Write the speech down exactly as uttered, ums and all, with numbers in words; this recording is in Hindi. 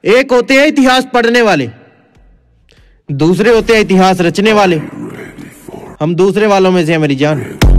एक होते हैं इतिहास पढ़ने वाले, दूसरे होते हैं इतिहास रचने वाले। हम दूसरे वालों में से हैं मेरी जान।